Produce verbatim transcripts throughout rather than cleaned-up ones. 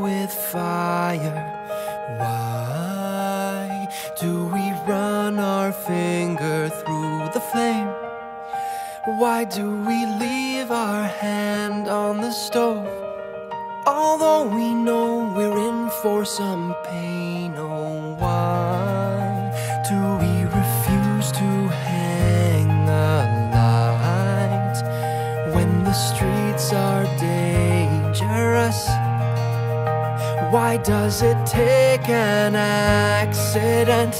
with fire? Why do we run our finger through the flame? Why do we leave our hand on the stove, although we know we're in for some pain? Oh, why do we refuse to hang a light when the streets are dangerous? Why does it take an accident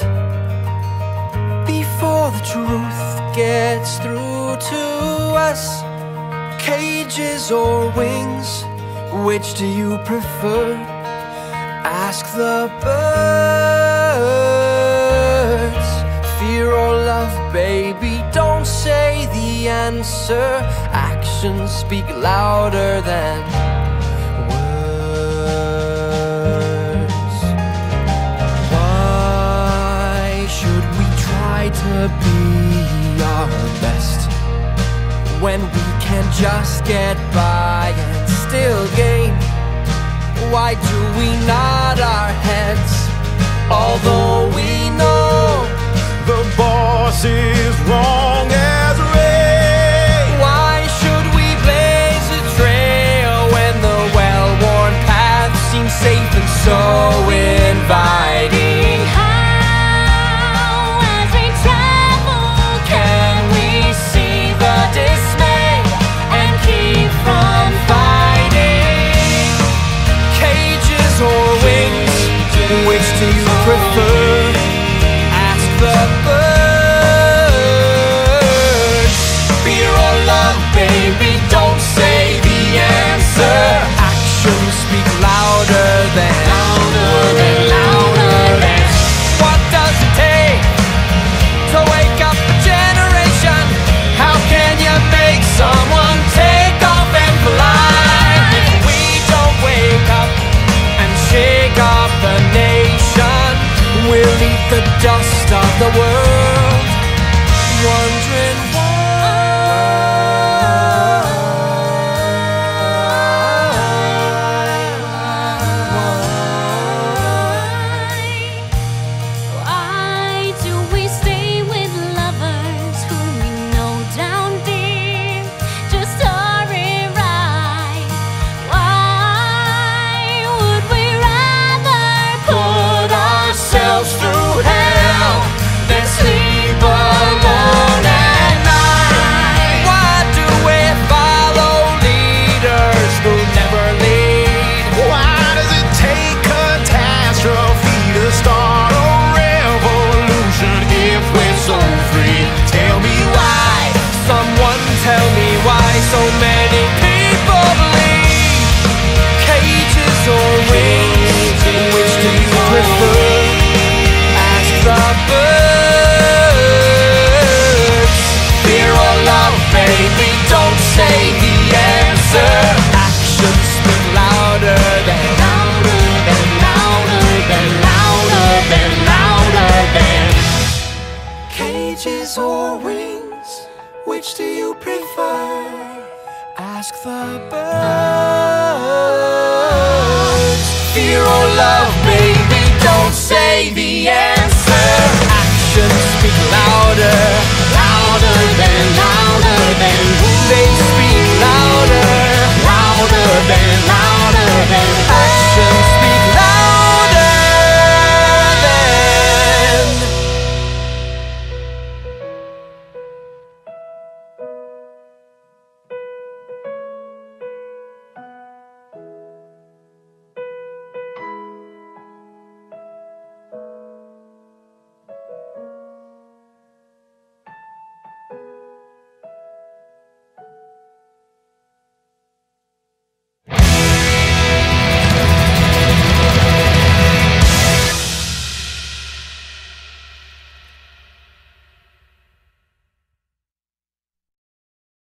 before the truth gets through to us? Cages or wings, which do you prefer? Ask the birds. Fear or love, baby, don't say the answer. Actions speak louder than words. Why should we try to be our best when we can just get by and still gain? Why do we nod our heads, although we know the boss is wrong as rain? Why should we blaze a trail when the well-worn path seems safe and so inviting? How, as we travel, can we see the dismay and keep from fighting? Cages or wings, which do you prefer? Ask the birds. Fear or love, baby, don't say the answer. Actions speak louder than Louder than, louder than. What does it take to wake up a generation? How can you make someone take off and fly? If we don't wake up and shake up the nation, we'll eat the dust of the world, wondering why. Why do we stay with lovers who we know down deep just aren't right? Why would we rather put ourselves through hell than sleep alone at night? Why do we follow leaders who never lead? Why does it take catastrophe to start a revolution if we're so free? Tell me why. Someone tell me why so many people believe. Cages or wings, which do you prefer? Ask the birds. Fear or love, baby, don't say the answer. Actions speak louder than Louder than, louder than, louder than, louder than. cages or wings, which do you prefer? Ask the birds. Fear or love, baby, don't say the answer. Actions speak louder, louder than, louder than. They speak louder, louder than, louder.